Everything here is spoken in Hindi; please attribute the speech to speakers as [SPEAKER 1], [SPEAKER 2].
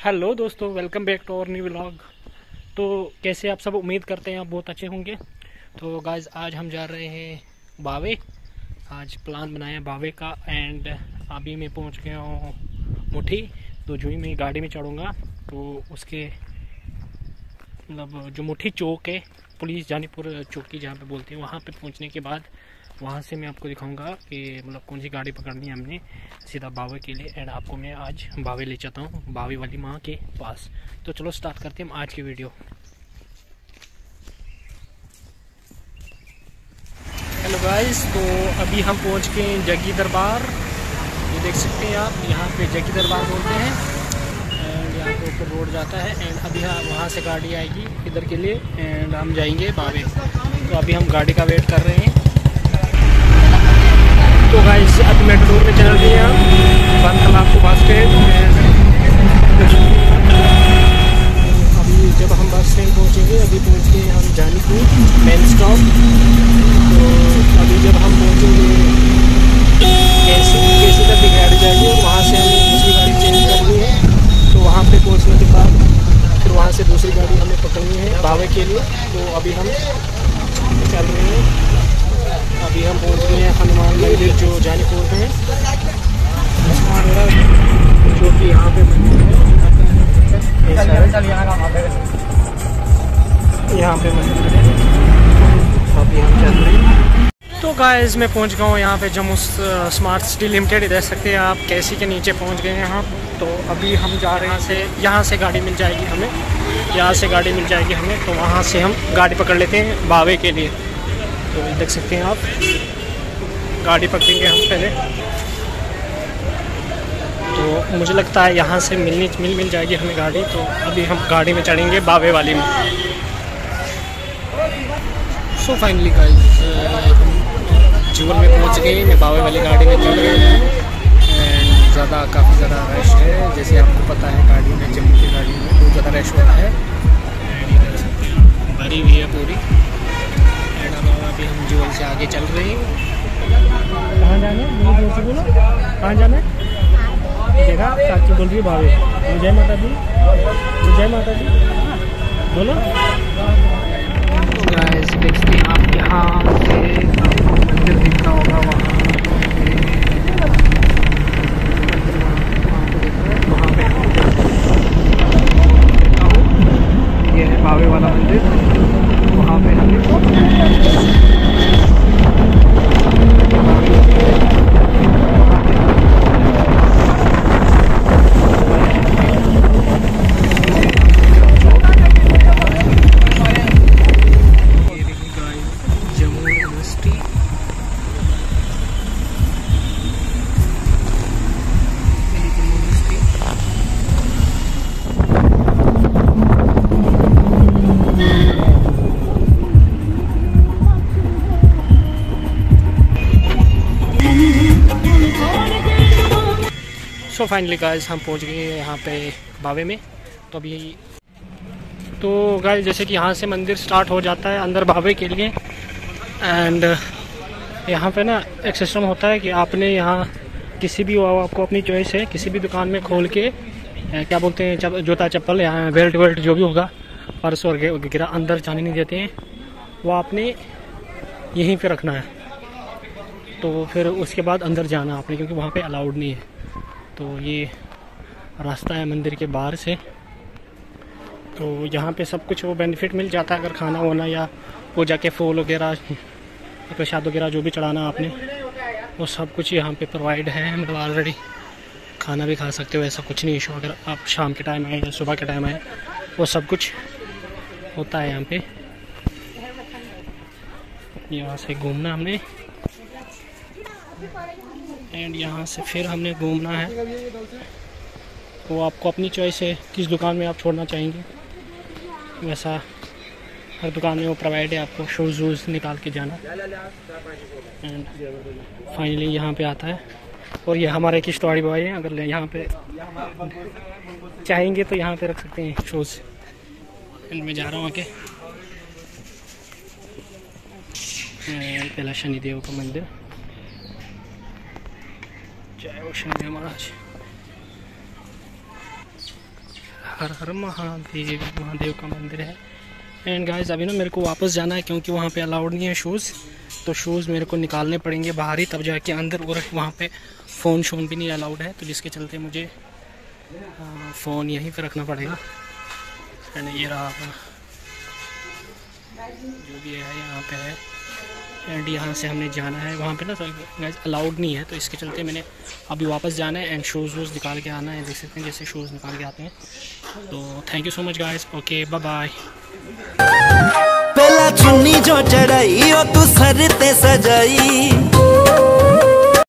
[SPEAKER 1] हेलो दोस्तों, welcome back to our new vlog. तो कैसे आप सब, उम्मीद करते हैं आप बहुत अच्छे होंगे। तो गाइस आज हम जा रहे हैं बावे। आज प्लान बनाया बावे का एंड अभी मैं पहुंच गया हूँ मुठी। तो जो ही मैं गाड़ी में चढ़ूँगा तो उसके मतलब जो मुठी चौक है, पुलिस जानीपुर चौकी जहाँ पे बोलते हैं, वहाँ पे पहुँचने के बाद वहाँ से मैं आपको दिखाऊंगा कि मतलब कौन सी गाड़ी पकड़नी है हमने सीधा बावे के लिए। एंड आपको मैं आज बावे ले जाता हूँ, बावे वाली माँ के पास। तो चलो स्टार्ट करते हैं हम आज की वीडियो। हेलो गाइस, तो अभी हम पहुँच गए जग्गी दरबार। ये देख सकते हैं आप, यहाँ पे जग्गी दरबार बोलते हैं। एंड यहाँ पे ऊपर रोड जाता है एंड अभी वहाँ से गाड़ी आएगी इधर के लिए एंड हम जाएंगे बावे। तो अभी हम गाड़ी का वेट कर रहे हैं। तो गाइस अभी मेट्रो में चल रही है हम बनतलाब को बस स्टैंड। अभी जब हम बस स्टैंड पहुँचेंगे, अभी पहुँच गए हम जानीपुर मेन स्टॉप। तो अभी जब हम पहुँचेंगे कैसी तक की गाड़ी जाएगी और वहाँ से हमें दूसरी गाड़ी चेंज करनी है। तो वहाँ पे पहुँचने के बाद फिर वहाँ से दूसरी गाड़ी हमें पकड़नी है बावे के लिए। तो अभी हम चल रहे हैं। अभी हम पहुंच गए हैं हनुमान मंदिर जो जानीपुर में है, जो कि यहाँ पे मंदिर है। यहाँ पे मंदिर है। अभी हम चल रहे हैं। तो गाइस मैं पहुँच गया हूँ यहाँ पे जम्मू स्मार्ट सिटी लिमिटेड। देख सकते हैं आप कैसी के नीचे पहुँच गए हैं हम। तो अभी हम जा रहे हैं यहाँ से गाड़ी मिल जाएगी हमें, यहाँ से गाड़ी मिल जाएगी हमें। तो वहाँ से हम गाड़ी पकड़ लेते हैं बावे के लिए। तो देख सकते हैं आप, गाड़ी पकड़ेंगे हम पहले। तो मुझे लगता है यहाँ से मिल जाएगी हमें गाड़ी। तो अभी हम गाड़ी में चढ़ेंगे बावे वाली में। सो फाइनली गाइस जीवन में पहुँच गए। मैं बावे वाली गाड़ी में चढ़ गई एंड काफ़ी ज़्यादा रश है। जैसे आपको पता है गाड़ी में, जम्मू की गाड़ी में बहुत ज़्यादा रश होता है एंड ये देख सकते हैं भरी हुई है पूरी। अभी हम जीवन से आगे चल रहे हैं। कहाँ जाना है? बोलो से बोलो, कहाँ जाना है? देखा चाची बोल रही है बावे। जय माता दी, जय माता दी बोलो। गाइस देखते हैं आप, यहाँ से मंदिर दिख रहा होगा, वहाँ पे ये है बावे वाला मंदिर। वहाँ पे हमें सो फाइनली गाइस हम पहुंच गए यहाँ पे बावे में। तो अभी तो गाइस जैसे कि यहाँ से मंदिर स्टार्ट हो जाता है अंदर बावे के लिए। एंड यहाँ पे ना एक सिस्टम होता है कि आपने यहाँ किसी भी, आपको अपनी चॉइस है, किसी भी दुकान में खोल के क्या बोलते हैं, जूता चप्पल, यहाँ बेल्ट वेल्ट जो भी होगा, पर्स वगैरह अंदर जाने नहीं देते हैं। वो आपने यहीं पे रखना है। तो फिर उसके बाद अंदर जाना आपने, क्योंकि वहाँ पे अलाउड नहीं है। तो ये रास्ता है मंदिर के बाहर से। तो यहाँ पे सब कुछ वो बेनिफिट मिल जाता है। अगर खाना वाना या पूजा के फूल वगैरह, प्रसाद वगैरह जो भी चढ़ाना आपने, वो सब कुछ यहाँ पे प्रोवाइड है। मतलब ऑलरेडी खाना भी खा सकते हो, ऐसा कुछ नहीं इशू। अगर आप शाम के टाइम आए या सुबह के टाइम आए, वो सब कुछ होता है यहाँ पे। यहाँ से घूमना हमने एंड यहाँ से फिर हमने घूमना है। वो आपको अपनी चॉइस है किस दुकान में आप छोड़ना चाहेंगे, वैसा हर दुकान में वो प्रोवाइड है। आपको शूज़ वूज़ निकाल के जाना। एंड फाइनली यहाँ पे आता है। और ये हमारे किश्तवाड़ी बॉय है। अगर यहाँ पे चाहेंगे तो यहाँ पे रख सकते हैं शूज़। एंड मैं जा रहा हूँ आके पहला शनिदेव का मंदिर। जय हो शनिदेव महाराज। हर हर महादेव, महादेव का मंदिर है। एंड गाइस अभी ना मेरे को वापस जाना है क्योंकि वहाँ पे अलाउड नहीं है शूज़, तो शूज़ मेरे को निकालने पड़ेंगे बाहर ही तब जाके अंदर, और वहाँ पे फ़ोन शोन भी नहीं अलाउड है, तो जिसके चलते मुझे फ़ोन यहीं पे रखना पड़ेगा। एंड ये रहा जो भी है यहाँ पे है। एंड यहाँ से हमने जाना है वहाँ पे ना गाइस अलाउड नहीं है, तो इसके चलते मैंने अभी वापस जाना है एंड शूज़ वूज़ निकाल के आना है। देख सकते हैं जैसे शूज़ निकाल के आते हैं। तो thank you so much guys, okay bye bye.
[SPEAKER 2] पहला चुन्नी जो चढ़ाई ओ तू सर ते सजाई।